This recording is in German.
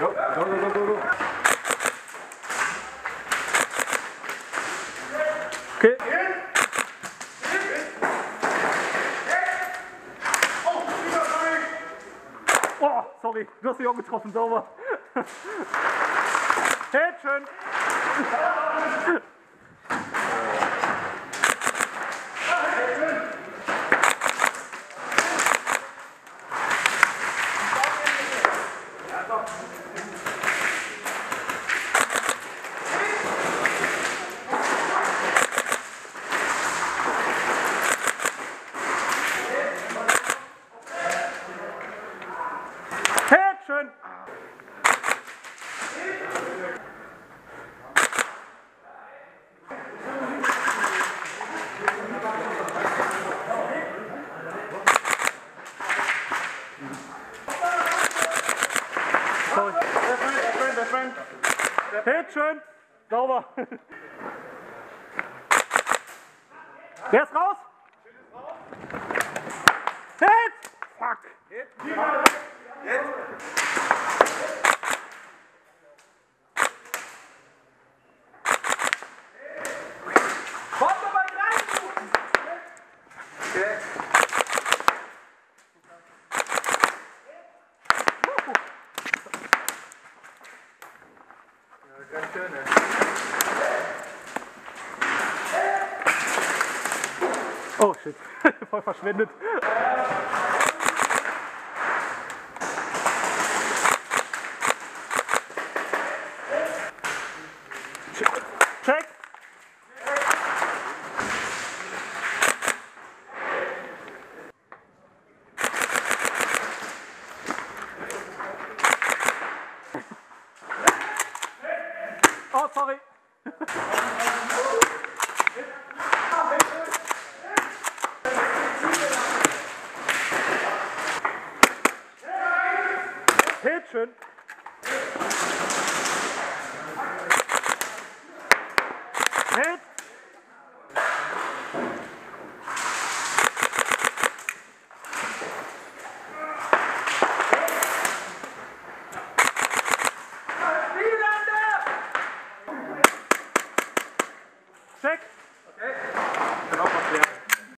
Go, go, go, go, go. Okay. Oh, sorry, du hast dich auch getroffen, sauber. Hey, schön. Hey, schön. Sorry. Der Friend. Hey, schön. Sauber. Wer ist raus? Hit! Fuck! Kommt aber rein! Okay. Ja, ganz schön, ey. Oh shit, voll verschwendet. Check! Oh, sorry.